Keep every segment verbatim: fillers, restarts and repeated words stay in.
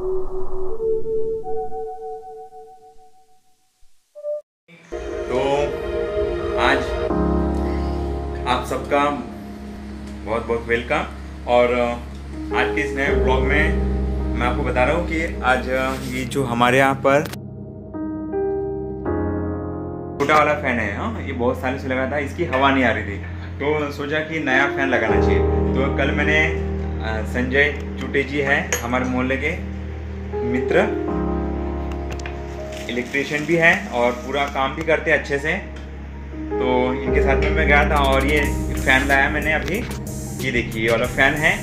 तो आज आप सबका बहुत बहुत वेलकम। और आज के इस नए ब्लॉग में मैं आपको बता रहा हूँ कि आज ये जो हमारे यहाँ पर छोटा वाला फैन है, हाँ ये बहुत सालों से लगा था, इसकी हवा नहीं आ रही थी, तो सोचा कि नया फैन लगाना चाहिए। तो कल मैंने संजय चुटे जी है हमारे मोहल्ले के मित्र, इलेक्ट्रिशियन भी है और पूरा काम भी करते हैं अच्छे से, तो इनके साथ में मैं गया था और ये फैन लाया मैंने अभी। ये देखिए ये वाला फैन है,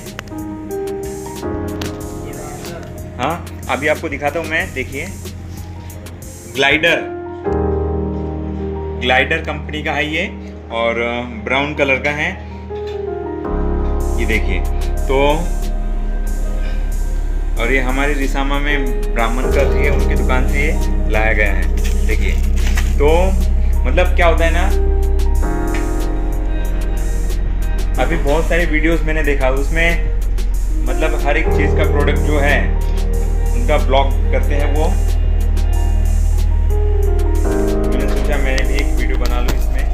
हाँ अभी आपको दिखाता हूँ मैं। देखिए ग्लाइडर ग्लाइडर कंपनी का है ये और ब्राउन कलर का है, ये देखिए। तो और ये हमारे रिसामा में ब्राह्मण का है, उनकी दुकान से ये लाया गया है। देखिए तो मतलब क्या होता है ना, अभी बहुत सारे वीडियोस मैंने देखा, उसमें मतलब हर एक चीज़ का प्रोडक्ट जो है उनका ब्लॉग करते हैं वो। मैंने सोचा मैंने भी एक वीडियो बना लूँ इसमें।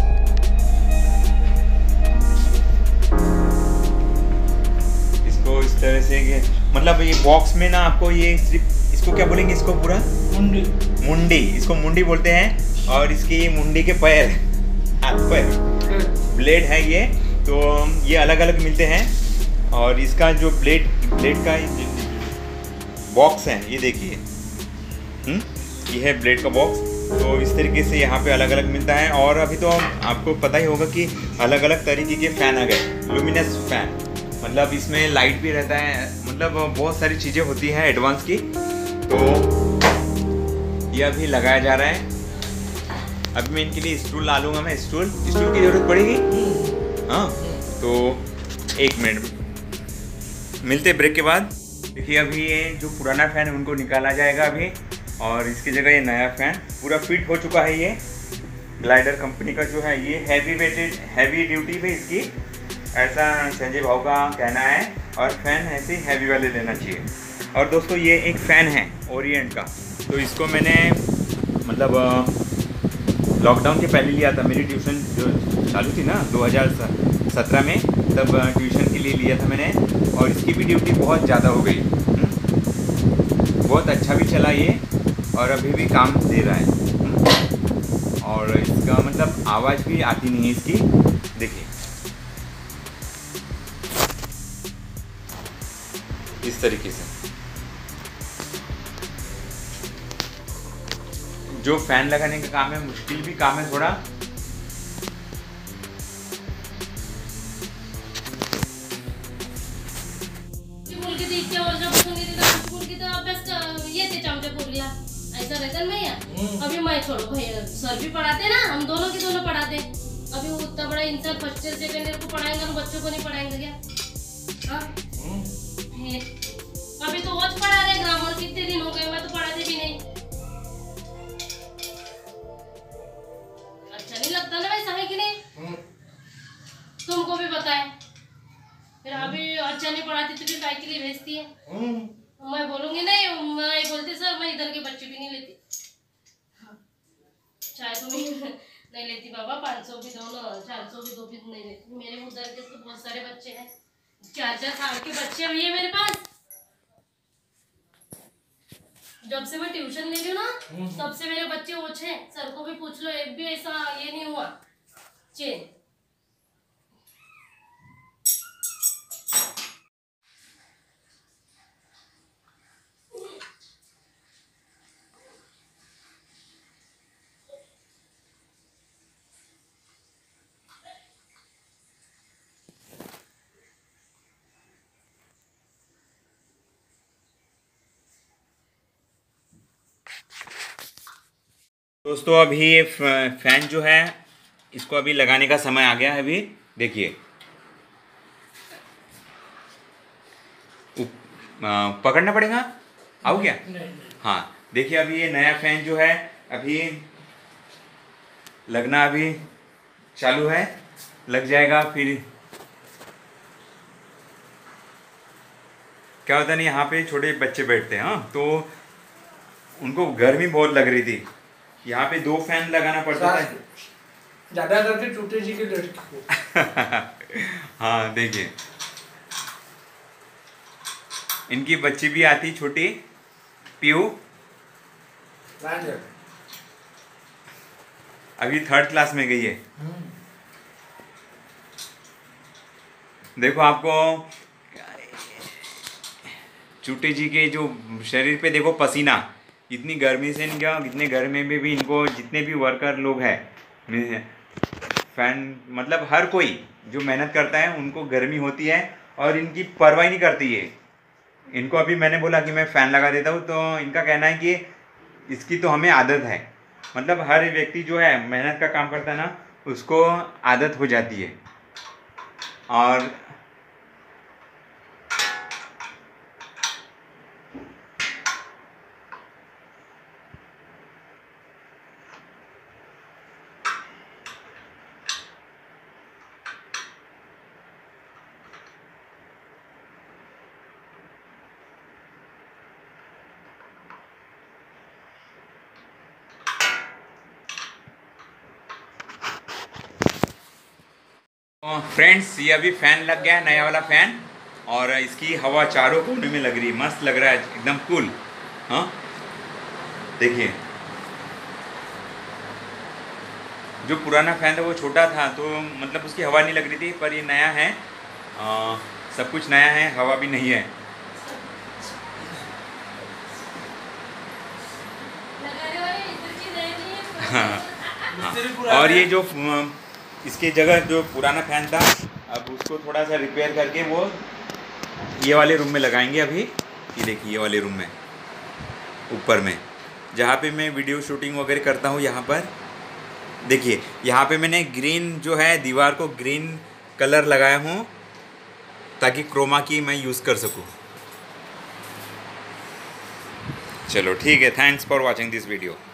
इसको इस तरह से ये मतलब ये बॉक्स में ना आपको ये सिर्फ इसको क्या बोलेंगे, इसको पूरा मुंडी मुंडी इसको मुंडी बोलते हैं। और इसकी मुंडी के पैर हाथ पैर ब्लेड है ये, तो ये अलग अलग मिलते हैं। और इसका जो ब्लेड ब्लेड का बॉक्स है ये देखिए, हम्म ये है ब्लेड का बॉक्स। तो इस तरीके से यहाँ पे अलग अलग मिलता है। और अभी तो आपको पता ही होगा कि अलग अलग तरीके के फ़ैन आ गए, लुमिनस फ़ैन, मतलब इसमें लाइट भी रहता है, मतलब बहुत सारी चीज़ें होती हैं एडवांस की। तो ये अभी लगाया जा रहा है। अभी मैं इनके लिए स्टूल ला लूँगा, मैं स्टूल स्टूल की ज़रूरत पड़ेगी, हाँ तो एक मिनट मिलते ब्रेक के बाद। देखिए अभी ये जो पुराना फ़ैन है उनको निकाला जाएगा अभी, और इसकी जगह ये नया फ़ैन पूरा फिट हो चुका है। ये ग्लाइडर कंपनी का जो है, ये हैवी वेटेड हैवी ड्यूटी पे इसकी, ऐसा संजय भाव का कहना है। और फ़ैन ऐसे ही हैवी वाले लेना चाहिए। और दोस्तों ये एक फ़ैन है ओरिएंट का, तो इसको मैंने मतलब लॉकडाउन के पहले लिया था। मेरी ट्यूशन जो चालू थी ना दो हज़ार सत्रह में, तब ट्यूशन के लिए लिया था मैंने। और इसकी भी ड्यूटी बहुत ज़्यादा हो गई, बहुत अच्छा भी चला ये और अभी भी काम दे रहा है। और इसका मतलब आवाज़ भी आती नहीं है इसकी। देखिए इस तरीके से जो फैन लगाने का काम है, मुश्किल भी काम है थोड़ा। अभी मैं छोड़ो भैया, सर भी पढ़ाते ना, हम दोनों के दोनों पढ़ाते। अभी वो उतना बड़ा इंसान फर्स्ट ईयर सेकंड ईयर को पढ़ाएंगे, तो बच्चों को नहीं पढ़ाएंगे क्या? हाँ अभी तो वॉच पढ़ा रहे ग्रामर, कितने दिन हो गए, मैं तो पढ़ाते भी नहीं। अच्छा नहीं लगता ना वैसा, है कि नहीं? तुमको भी पता है। फिर अभी अच्छा नहीं पढ़ाती तो फिर काय के लिए भेजती है? मैं बोलूंगी नहीं, मैं बोलती सर मैं इधर के बच्चे भी नहीं लेती। चाहे तुम नहीं लेती बाबा, पाँच सौ भी दो ना, चार सौ भी दो, भी नहीं लेती। मेरे उधर के तो बहुत सारे बच्चे हैं, चार चार साल के बच्चे भी है मेरे पास। जब से मैं ट्यूशन ले रही हूँ ना, तब से मेरे बच्चे ओछे हैं। सर को भी पूछ लो, एक भी ऐसा ये नहीं हुआ चेंज। दोस्तों अभी ये फ़ैन जो है इसको अभी लगाने का समय आ गया है। अभी देखिए पकड़ना पड़ेगा, आओ क्या? हाँ देखिए अभी ये नया फ़ैन जो है अभी लगना अभी चालू है, लग जाएगा फिर क्या होता है ना, यहाँ पे छोटे बच्चे बैठते हैं, हाँ, तो उनको गर्मी बहुत लग रही थी। यहाँ पे दो फैन लगाना पड़ता है, ज़्यादा करके छोटे जी के लड़की को। हाँ देखिए, इनकी बच्ची भी आती छोटी, पीयू, अभी थर्ड क्लास में गई है। देखो आपको चूटे जी के जो शरीर पे देखो पसीना, इतनी गर्मी से इनका, इतने गर्मी में भी इनको, जितने भी वर्कर लोग हैं, फैन मतलब हर कोई जो मेहनत करता है उनको गर्मी होती है और इनकी परवाह नहीं करती है। इनको अभी मैंने बोला कि मैं फ़ैन लगा देता हूँ, तो इनका कहना है कि इसकी तो हमें आदत है। मतलब हर व्यक्ति जो है मेहनत का काम करता है ना, उसको आदत हो जाती है। और फ्रेंड्स, ये अभी फ़ैन लग गया है, नया वाला फ़ैन, और इसकी हवा चारों कोने में लग रही है, मस्त लग रहा है, एकदम कूल। हाँ देखिए, जो पुराना फ़ैन था वो छोटा था, तो मतलब उसकी हवा नहीं लग रही थी, पर ये नया है, आ, सब कुछ नया है, हवा भी नहीं है। हाँ, हाँ। और ये जो इसकी जगह जो पुराना फ़ैन था, अब उसको थोड़ा सा रिपेयर करके वो ये वाले रूम में लगाएंगे। अभी ये देखिए, ये वाले रूम में ऊपर में जहाँ पे मैं वीडियो शूटिंग वगैरह करता हूँ, यहाँ पर देखिए, यहाँ पे मैंने ग्रीन जो है दीवार को ग्रीन कलर लगाया हूँ ताकि क्रोमा की मैं यूज़ कर सकूँ। चलो ठीक है, thanks for watching this video.